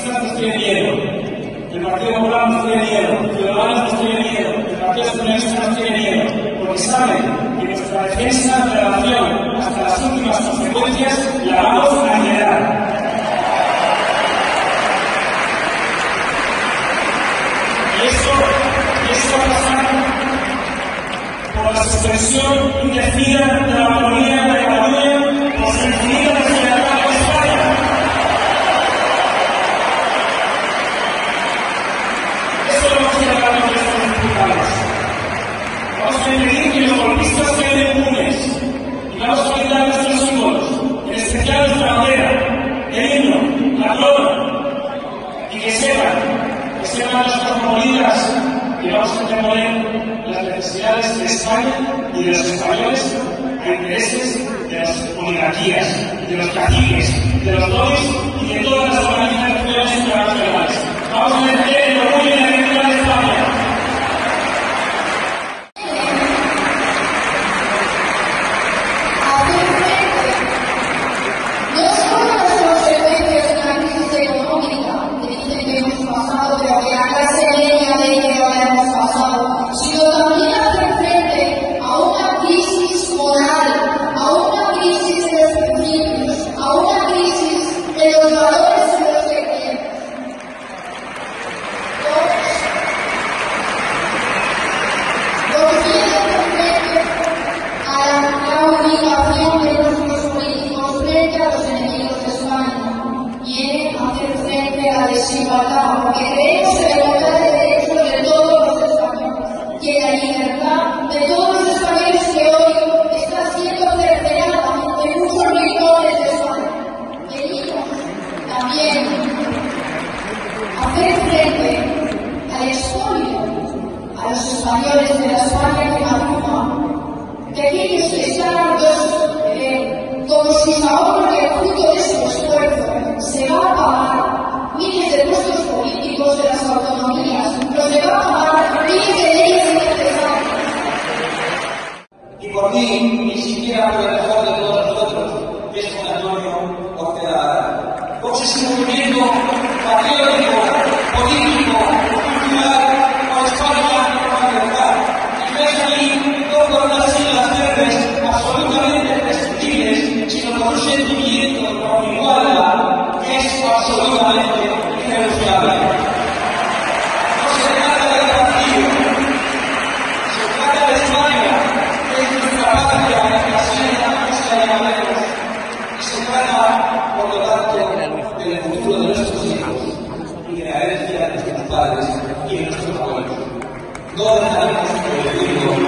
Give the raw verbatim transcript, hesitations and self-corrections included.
socialistas nos tiene miedo, el Partido Popular nos tiene miedo, Ciudadanos nos tiene miedo, el Partido Socialista nos tiene miedo, porque saben que nuestra defensa de la nación hasta las últimas consecuencias la vamos a liderar. Y eso, y eso va a pasar por la suspensión indecida de la autonomía de Cataluña, por su infinita desigualdad en España. Eso lo vamos a llegar a los diputados. Vamos a impedir que los golpistas queden impunes y vamos a blindar nuestros símbolos, en especial nuestra bandera, el himno, la flor, y que sepan, que sepan los cosmopolitas que vamos a interponer las necesidades de España y de los españoles a intereses de las oligarquías, de los caciques, de los lobbies y de todas las organizaciones internacionales. Vamos a defender el orgullo y la identidad de España. Porque creemos en la igualdad de derechos de todos los españoles y en la libertad de todos los españoles que hoy está siendo cercenada en muchos rincones de España. Queremos también hacer frente al expolio a los españoles de la España que madruga, que aquellos que están hartos eh, con sus ahorros y el fruto de su esfuerzo se va a pagar miles de puestos políticos de las autonomías, los que van a pagar miles de leyes innecesarias. Y por mí, ni siquiera por el mejor de todos nosotros, que es Juan Antonio Ortega. VOX es un movimiento patriótico, político, cultural, por España, por la libertad. Y ves aquí no por unas siglas verdes absolutamente prescindibles, sino por un sentimiento, por mi igualdad, que es absolutamente irrenunciable. No se trata de partido, se trata de España, que es nuestra patria, la senda nuestra de Madrid. Y se trata, por lo tanto, del futuro de nuestros hijos y de la herencia de nuestros padres y de nuestros abuelos. No dejaremos que el